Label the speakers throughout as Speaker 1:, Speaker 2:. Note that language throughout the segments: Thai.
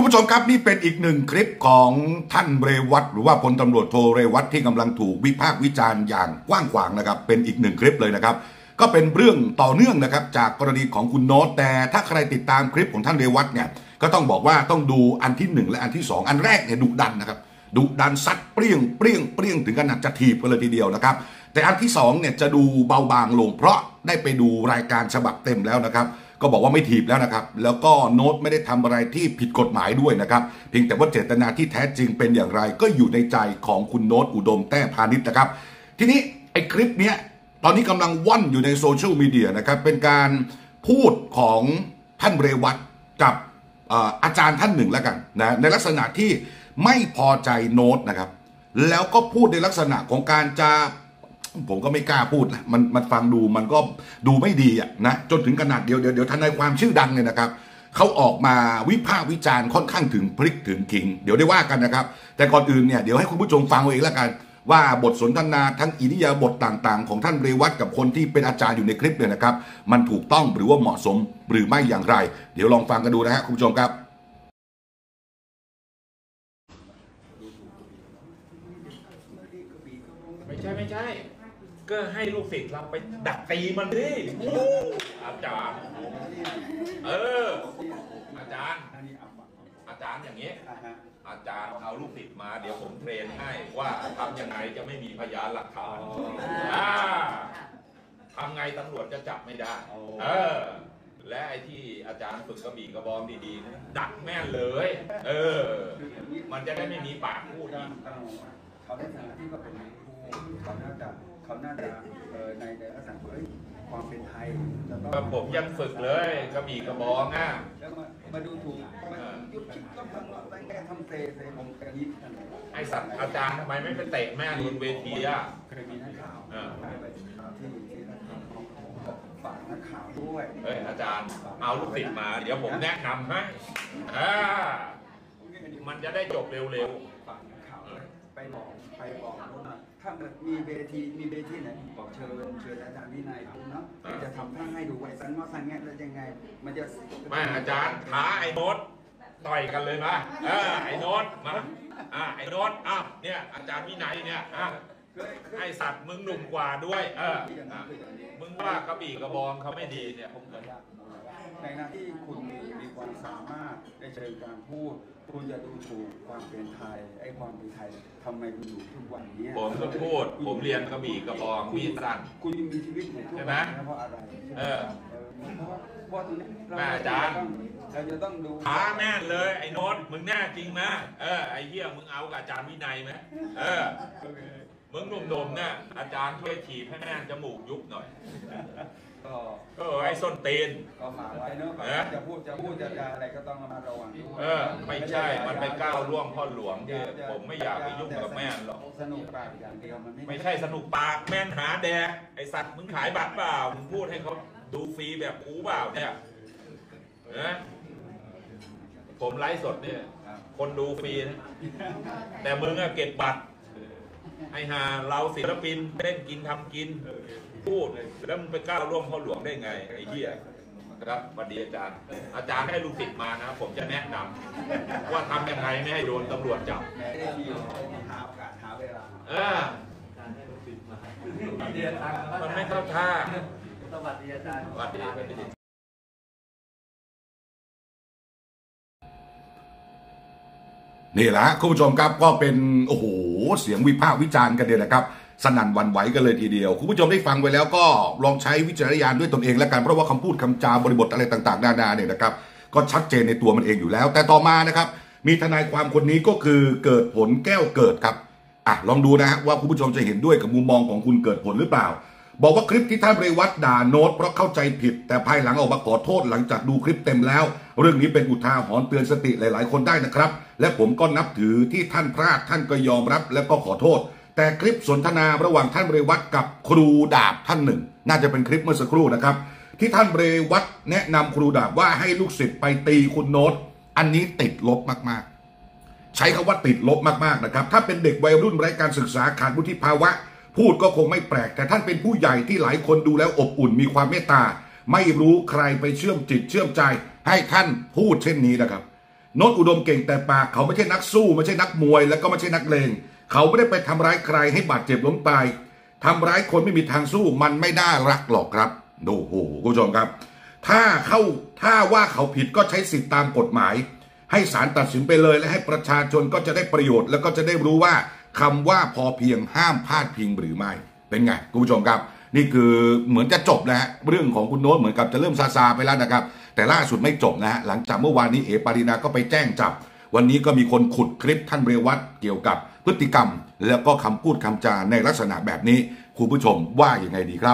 Speaker 1: คุณผู้ชมครับนี่เป็นอีกหนึ่งคลิปของท่านเรวัตหรือว่าพลตำรวจโทเรวัตที่กำลังถูกวิพากษ์วิจารณ์อย่างกว้างขวางนะครับเป็นอีกหนึ่งคลิปเลยนะครับก็เป็นเรื่องต่อเนื่องนะครับจากกรณีของคุณโน้ตแต่ถ้าใครติดตามคลิปของท่านเรวัตเนี่ยก็ต้องบอกว่าต้องดูอันที่1และอันที่2อันแรกเนี่ยดุดันนะครับดุดันซัดเปรี้ยงถึงขนาดจะถีบกันเลยทีเดียวนะครับแต่อันที่2เนี่ยจะดูเบาบางลงเพราะได้ไปดูรายการฉบับเต็มแล้วนะครับก็บอกว่าไม่ถีบแล้วนะครับแล้วก็โน้ตไม่ได้ทำอะไรที่ผิดกฎหมายด้วยนะครับเพียงแต่ว่าเจตนาที่แท้จริงเป็นอย่างไรก็อยู่ในใจของคุณโน้ตอุดมแต้พานิชนะครับทีนี้ไอ้คลิปเนี้ยตอนนี้กำลังว่อนอยู่ในโซเชียลมีเดียนะครับเป็นการพูดของท่านเรวัตกับอาจารย์ท่านหนึ่งแล้วกันนะในลักษณะที่ไม่พอใจโน้ตนะครับแล้วก็พูดในลักษณะของการจะผมก็ไม่กล้าพูดนะมันฟังดูมันก็ดูไม่ดีอ่ะนะจนถึงขนาดเดี๋ยวทนายความชื่อดังเนี่ยนะครับเขาออกมาวิพากษ์วิจารณ์ค่อนข้างถึงพริกถึงขิงเดี๋ยวได้ว่ากันนะครับแต่ก่อนอื่นเนี่ยเดี๋ยวให้คุณผู้ชมฟังเอาเองแล้วกันว่าบทสนทนาทั้งอิริยาบถต่างๆของท่านเรวัตกับคนที่เป็นอาจารย์อยู่ในคลิปเนี่ยนะครับมันถูกต้องหรือว่าเหมาะสมหรือไม่อย่างไรเดี๋ยวลองฟังกันดูนะฮะคุณผู้ชมครับ
Speaker 2: ไม่ใช่ก็ให้ลูกศิษย์เราไปดักตีมันดิอาจารย์อาจารย์อย่างนี้อาจารย์เอาลูกศิษย์มาเดี๋ยวผมเทรนให้ว่าทำยังไงจะไม่มีพยานหลักฐานทำไงตำรวจจะจับไม่ได้และไอ้ที่อาจารย์ฝึกกระบี่กระบองดีๆนะดักแม่นเลยมันจะได้ไม่มีปากพูดอีก
Speaker 3: เขาได้ฐานะที่ก็เป็นเขาน่าจะในลักษณะความเป็นไทย
Speaker 2: ก็ผมยังฝึกเลยกระบี่กระบองอ่ะ
Speaker 3: แล้วมาดูถูกยุบชิดก็ทำอะไรแกทำเตะผมกระยิบ
Speaker 2: ไอสัตว์อาจารย์ทำไมไม่ไปเตะแม่บนเวทีอ่ะ
Speaker 3: เคยมีนักข่าวที่ฝากนักข่าวด้วย
Speaker 2: อาจารย์เอาลูกศิษย์มาเดี๋ยวผมแนะนำให้มันจะได้จบเร็ว
Speaker 3: ๆฝากนักข่าวไปบอกว่าถ้ามีเวทีไหนบอกเชิญอาจารย์วินัยเนาะจะทำท่าให้ดูไว้สันว่าสันเงี้ยแล้วยังไงมันจะ
Speaker 2: ไม่อาจารย์ท้าไอ้โน้ตต่อยกันเลยมาไอ้โน้ตมาไอ้โน้ตเนี่ยอาจารย์วินัยเนี่ยไอ้สัตว์มึงหนุ่มกว่าด้วยมึงว่ากระบี่กระบองเขาไม่ดีเนี่ยผมเหมือน
Speaker 3: ในหน้าที่คุณมีความสามารถในเชิงการพูดคุณจะดูถูกความเป็นไทยไอ้ความเป็นไทยทำไมคุณอยู่ทุกวันนี้
Speaker 2: ผมก็พูดผมเรียนกระบี่กระบองมีดสั้น
Speaker 3: คุณยังมีชีวิตอยู่ทุกวันเพราะอะไรเพราะตรงนี้
Speaker 2: อาจารย์
Speaker 3: เราจะต้องดู
Speaker 2: ท้าแม่เลยไอ้โน้ตมึงแน่จริงไหมไอ้เหี้ยมึงเอากับอาจารย์วินัยไหมมึงหนุ่มๆเนี่ยอาจารย์ช่วยฉีดให้แม่จมูกยุบหน่อยก็ไอ้ส้นตีน
Speaker 3: ก็ฝากไว้เนอะจะพูดจะอะไรก็ต้องมาระวัง
Speaker 2: ไม่ใช่มันไปก้าวล่วงพ่อหลวงผมไม่อยากไปยุ่งกับแม่หรอก
Speaker 3: สนุกปากอย่างเดียวมัน
Speaker 2: ไม่ใช่สนุกปากแม่นหาแดกไอ้สัตว์มึงขายบัตรเปล่ามึงพูดให้เขาดูฟรีแบบกูเปล่าเนี่ยผมไลฟ์สดเนี่ยคนดูฟรีนะแต่มึงอะเก็บบัตรไอ้หาเราศิลปินเล่นกินทำกินพูดแล้วมึงไปก้าวร่วมพ่อหลวงได้ไงไอ้เหี้ยครับสวัสดีอาจารย์ให้ลูกศิษย์มานะผมจะแนะนำว่าทำยังไงไม่ให้โดนตำรวจจับ
Speaker 3: หาโอกาสหาเวลา
Speaker 2: มันไม่เข้าท่า
Speaker 3: สวัสดีอาจารย์
Speaker 2: สวัสดี
Speaker 1: นี่แหละคุณผู้ชมครับก็เป็นโอ้โหเสียงวิพากษ์วิจารณ์กันเลยนะครับสนั่นหวั่นไหวกันเลยทีเดียวคุณผู้ชมได้ฟังไปแล้วก็ลองใช้วิจารณญาณด้วยตนเองแล้วกันเพราะว่าคำพูดคำจาบริบทอะไรต่างๆนานาเนี่ยนะครับก็ชัดเจนในตัวมันเองอยู่แล้วแต่ต่อมานะครับมีทนายความคนนี้ก็คือเกิดผลแก้วเกิดครับลองดูนะฮะว่าคุณผู้ชมจะเห็นด้วยกับมุมมองของคุณเกิดผลหรือเปล่าบอกว่าคลิปที่ท่านเรวัตด่าโน้ตเพราะเข้าใจผิดแต่ภายหลังออกมาขอโทษหลังจากดูคลิปเต็มแล้วเรื่องนี้เป็นอุทาหรณ์เตือนสติหลายๆคนได้นะครับและผมก็นับถือที่ท่านพลาดท่านก็ยอมรับและก็ขอโทษแต่คลิปสนทนาระหว่างท่านเรวัตกับครูดาบท่านหนึ่งน่าจะเป็นคลิปเมื่อสักครู่นะครับที่ท่านเรวัตแนะนำครูดาบว่าให้ลูกศิษย์ไปตีคุณโน้ตอันนี้ติดลบมากๆใช้คำว่าติดลบมากๆนะครับถ้าเป็นเด็กวัยรุ่นไร้การศึกษาขาดวุฒิภาวะพูดก็คงไม่แปลกแต่ท่านเป็นผู้ใหญ่ที่หลายคนดูแล้วอบอุ่นมีความเมตตาไม่รู้ใครไปเชื่อมจิตเชื่อมใจให้ท่านพูดเช่นนี้นะครับโน้ตอุดมเก่งแต่ปากเขาไม่ใช่นักสู้ไม่ใช่นักมวยแล้วก็ไม่ใช่นักเลงเขาไม่ได้ไปทำร้ายใครให้บาดเจ็บล้มตายทำร้ายคนไม่มีทางสู้มันไม่น่ารักหรอกครับดูโอ้โหคุณผู้ชมครับถ้าว่าเขาผิดก็ใช้สิทธิตามกฎหมายให้ศาลตัดสินไปเลยและให้ประชาชนก็จะได้ประโยชน์แล้วก็จะได้รู้ว่าคำว่าพอเพียงห้ามพาดพิงหรือไม่เป็นไงคุณผู้ชมครับนี่คือเหมือนจะจบนะฮะเรื่องของคุณโน้ตเหมือนกับจะเริ่มซาไปแล้วนะครับแต่ล่าสุดไม่จบนะฮะหลังจากเมื่อวานนี้เอ๋ปารีนาก็ไปแจ้งจับวันนี้ก็มีคนขุดคลิปท่านเรวัตเกี่ยวกับพฤติกรรมแล้วก็คำพูดคำจาในลักษณะแบบนี้คุณผู้ชมว่าอย่างไงดีครับ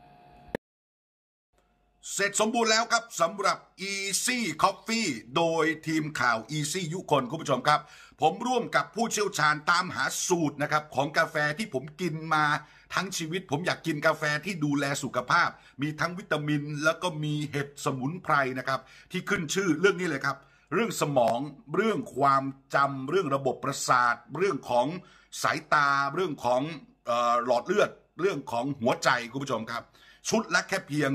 Speaker 1: เสร็จสมบูรณ์แล้วครับสำหรับ Easy Coffee โดยทีมข่าว Easy ยุคนคุณผู้ชมครับผมร่วมกับผู้เชี่ยวชาญตามหาสูตรนะครับของกาแฟที่ผมกินมาทั้งชีวิตผมอยากกินกาแฟที่ดูแลสุขภาพมีทั้งวิตามินแล้วก็มีเห็ดสมุนไพรนะครับที่ขึ้นชื่อเรื่องนี้เลยครับเรื่องสมองเรื่องความจำเรื่องระบบประสาทเรื่องของสายตาเรื่องของหลอดเลือดเรื่องของหัวใจคุณผู้ชมครับชุดละแค่เพียง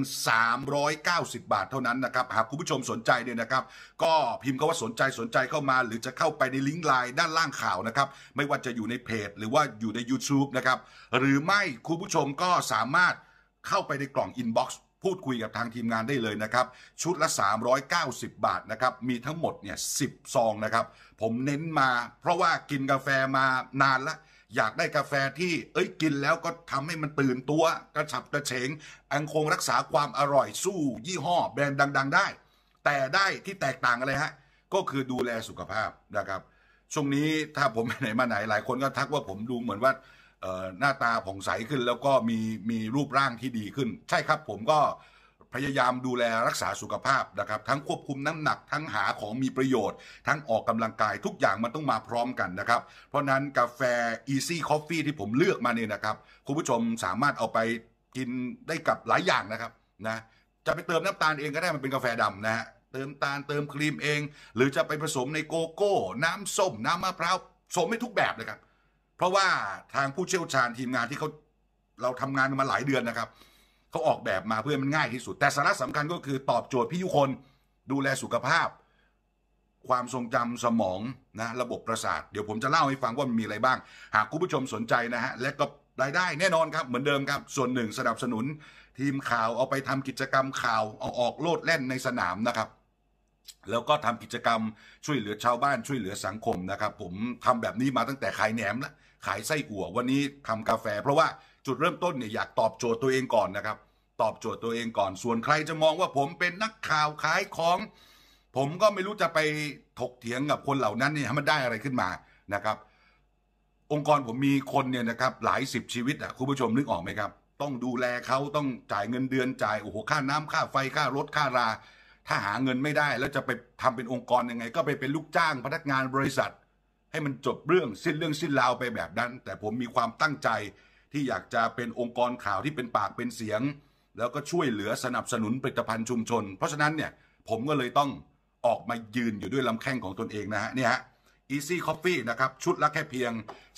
Speaker 1: 390 บาทเท่านั้นนะครับหากคุณผู้ชมสนใจเนี่ยนะครับก็พิมพ์คำว่าสนใจเข้ามาหรือจะเข้าไปในลิงก์ไลน์ด้านล่างข่าวนะครับไม่ว่าจะอยู่ในเพจหรือว่าอยู่ใน YouTube นะครับหรือไม่คุณผู้ชมก็สามารถเข้าไปในกล่องอินบ็อกซ์พูดคุยกับทางทีมงานได้เลยนะครับชุดละ390 บาทนะครับมีทั้งหมดเนี่ย10 ซองนะครับผมเน้นมาเพราะว่ากินกาแฟมานานแล้วอยากได้กาแฟที่กินแล้วก็ทำให้มันตื่นตัวกระฉับกระเฉงอังคงรักษาความอร่อยสู้ยี่ห้อแบรนด์ดังๆได้แต่ได้ที่แตกต่างอะไรฮะก็คือดูแลสุขภาพนะครับช่วงนี้ถ้าผมไปไหนมาไหนหลายคนก็ทักว่าผมดูเหมือนว่าหน้าตาผ่องใสขึ้นแล้วก็มีรูปร่างที่ดีขึ้นใช่ครับผมก็พยายามดูแลรักษาสุขภาพนะครับทั้งควบคุมน้ำหนักทั้งหาของมีประโยชน์ทั้งออกกำลังกายทุกอย่างมันต้องมาพร้อมกันนะครับเพราะนั้นกาแฟ Easy Coffee ที่ผมเลือกมาเนี่ยนะครับคุณผู้ชมสามารถเอาไปกินได้กับหลายอย่างนะครับนะจะไปเติมน้ำตาลเองก็ได้มันเป็นกาแฟดำนะฮะเติมตาลเติมครีมเองหรือจะไปผสมในโกโก้น้ำส้มน้ำมะพร้าวผสมให้ทุกแบบเลยครับเพราะว่าทางผู้เชี่ยวชาญทีมงานที่เราทำงานมาหลายเดือนนะครับเขาออกแบบมาเพื่อมันง่ายที่สุดแต่สาระสำคัญก็คือตอบโจทย์พี่ยุคนดูแลสุขภาพความทรงจำสมองนะระบบประสาทเดี๋ยวผมจะเล่าให้ฟังว่ามันมีอะไรบ้างหากคุณผู้ชมสนใจนะฮะและก็รายได้แน่นอนครับเหมือนเดิมครับส่วนหนึ่งสนับสนุนทีมข่าวเอาไปทำกิจกรรมข่าวเอาออกโลดแล่นในสนามนะครับแล้วก็ทำกิจกรรมช่วยเหลือชาวบ้านช่วยเหลือสังคมนะครับผมทำแบบนี้มาตั้งแต่ขายแหนมแล้วขายไส้อั่ววันนี้ทำกาแฟเพราะว่าจุดเริ่มต้นเนี่ยอยากตอบโจทย์ตัวเองก่อนนะครับตอบโจทย์ตัวเองก่อนส่วนใครจะมองว่าผมเป็นนักข่าวขายของผมก็ไม่รู้จะไปถกเถียงกับคนเหล่านั้นเนี่ยมันได้อะไรขึ้นมานะครับองค์กรผมมีคนเนี่ยนะครับหลาย10ชีวิตอ่ะคุณผู้ชมนึกออกไหมครับต้องดูแลเขาต้องจ่ายเงินเดือนจ่ายโอ้โหค่าน้ำค่าไฟค่ารถค่าราถ้าหาเงินไม่ได้แล้วจะไปทำเป็นองค์กรยังไงก็ไปเป็นลูกจ้างพนักงานบริษัทให้มันจบเรื่องสิ้นราวไปแบบนั้นแต่ผมมีความตั้งใจที่อยากจะเป็นองค์กรข่าวที่เป็นปากเป็นเสียงแล้วก็ช่วยเหลือสนับสนุนผลิตภัณฑ์ชุมชนเพราะฉะนั้นเนี่ยผมก็เลยต้องออกมายืนอยู่ด้วยลำแข้งของตนเองนะฮะเนี่ยฮะ Easy Coffee นะครับชุดละแค่เพียง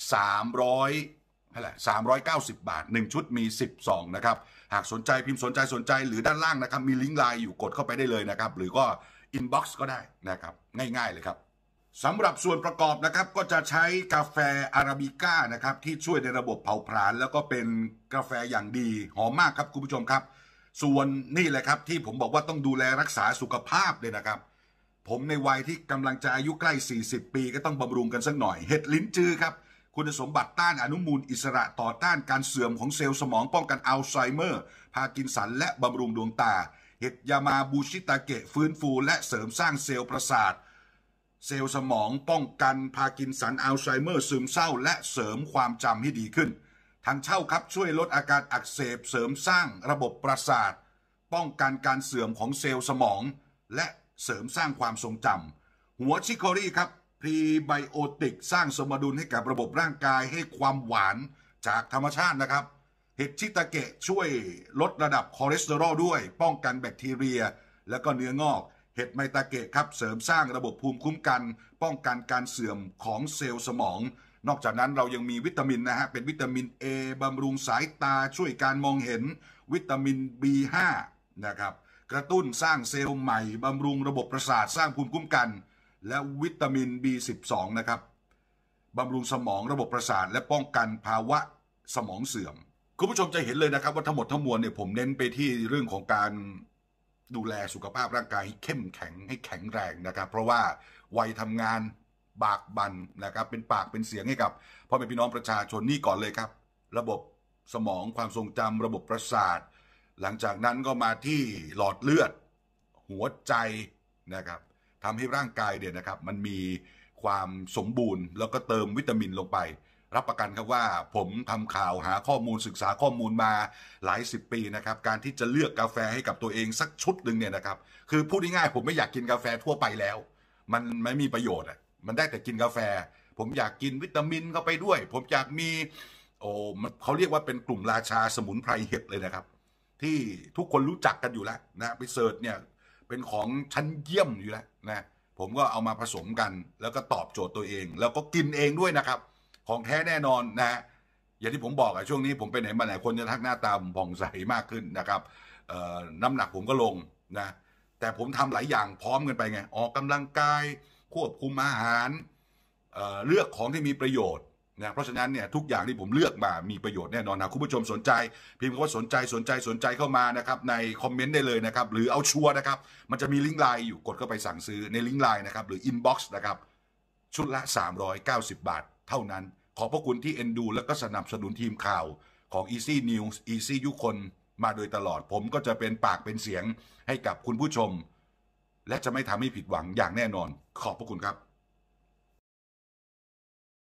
Speaker 1: 390 บาท1ชุดมี10ซองนะครับหากสนใจพิมพ์สนใจหรือด้านล่างนะครับมีลิงก์ไลน์อยู่กดเข้าไปได้เลยนะครับหรือก็อินบ็อกซ์ก็ได้นะครับง่ายๆเลยครับสำหรับส่วนประกอบนะครับก็จะใช้กาแฟอาราบิก้านะครับที่ช่วยในระบบเผาผลาญแล้วก็เป็นกาแฟอย่างดีหอมมากครับคุณผู้ชมครับส่วนนี่แหละครับที่ผมบอกว่าต้องดูแลรักษาสุขภาพเลยนะครับผมในวัยที่กำลังจะอายุใกล้40ปีก็ต้องบำรุงกันสักหน่อยเห็ดลิ้นจือครับคุณสมบัติต้านอนุมูลอิสระต่อต้านการเสื่อมของเซลล์สมองป้องกันอัลไซเมอร์พาร์กินสันและบำรุงดวงตาเห็ดยามาบูชิตาเกะฟื้นฟูและเสริมสร้างเซลล์ประสาทเซลล์สมองป้องกันพาร์กินสันอัลไซเมอร์ซึมเศร้าและเสริมความจำให้ดีขึ้นทางเช่าครับช่วยลดอาการอักเสบเสริมสร้างระบบประสาทป้องกันการเสื่อมของเซลล์สมองและเสริมสร้างความทรงจำหัวชิโครี่ครับพรีไบโอติกสร้างสมดุลให้กับระบบร่างกายให้ความหวานจากธรรมชาตินะครับเห็ดชิตาเกะช่วยลดระดับคอเลสเตอรอลด้วยป้องกันแบคทีเรียและก็เนื้องอกเห็ดไมตาเกะครับเสริมสร้างระบบภูมิคุ้มกันป้องกันการเสื่อมของเซลล์สมองนอกจากนั้นเรายังมีวิตามินนะฮะเป็นวิตามิน A บำรุงสายตาช่วยการมองเห็นวิตามิน B5 นะครับกระตุ้นสร้างเซลล์ใหม่บำรุงระบบประสาทสร้างภูมิคุ้มกันและวิตามิน B12 นะครับบำรุงสมองระบบประสาทและป้องกันภาวะสมองเสื่อมคุณผู้ชมจะเห็นเลยนะครับว่าทั้งหมดทั้งมวลเนี่ยผมเน้นไปที่เรื่องของการดูแลสุขภาพร่างกายให้เข้มแข็งให้แข็งแรงนะครับเพราะว่าวัยทำงานบากบั่นนะครับเป็นปากเป็นเสียงให้กับพ่อแม่พี่น้องประชาชนนี่ก่อนเลยครับระบบสมองความทรงจำระบบประสาทหลังจากนั้นก็มาที่หลอดเลือดหัวใจนะครับทำให้ร่างกายเนี่ยนะครับมันมีความสมบูรณ์แล้วก็เติมวิตามินลงไปรับประกันครับว่าผมทำข่าวหาข้อมูลศึกษาข้อมูลมาหลาย10 ปีนะครับการที่จะเลือกกาแฟให้กับตัวเองสักชุดหนึ่งเนี่ยนะครับคือพูดง่ายๆผมไม่อยากกินกาแฟทั่วไปแล้วมันไม่มีประโยชน์อ่ะมันได้แต่กินกาแฟผมอยากกินวิตามินเข้าไปด้วยผมอยากมีเขาเรียกว่าเป็นกลุ่มราชาสมุนไพรเห็ดเลยนะครับที่ทุกคนรู้จักกันอยู่แล้วนะไปเสิร์ชเนี่ยเป็นของชั้นเยี่ยมอยู่แล้วนะผมก็เอามาผสมกันแล้วก็ตอบโจทย์ตัวเองแล้วก็กินเองด้วยนะครับของแท้แน่นอนนะอย่างที่ผมบอกช่วงนี้ผมไปไหนมาไหนคนจะทักหน้าตาผมผ่องใสมากขึ้นนะครับน้ำหนักผมก็ลงนะแต่ผมทำหลายอย่างพร้อมกันไปไงออกกำลังกายควบคุมอาหารเลือกของที่มีประโยชน์นะเพราะฉะนั้นเนี่ยทุกอย่างที่ผมเลือกมามีประโยชน์แน่นอนนะคุณผู้ชมสนใจพิมพ์คำว่าสนใจเข้ามานะครับในคอมเมนต์ได้เลยนะครับหรือเอาชัวร์นะครับมันจะมีลิงก์ไลน์อยู่กดเข้าไปสั่งซื้อในลิงก์ไลน์นะครับหรืออินบ็อกซ์นะครับชุดละ390 บาทเท่านั้นขอบพระคุณที่เอ็นดูและก็สนับสนุนทีมข่าวของ Easy News Easy ยุคนมาโดยตลอดผมก็จะเป็นปากเป็นเสียงให้กับคุณผู้ชมและจะไม่ทำให้ผิดหวังอย่างแน่นอนขอบพระคุณครับ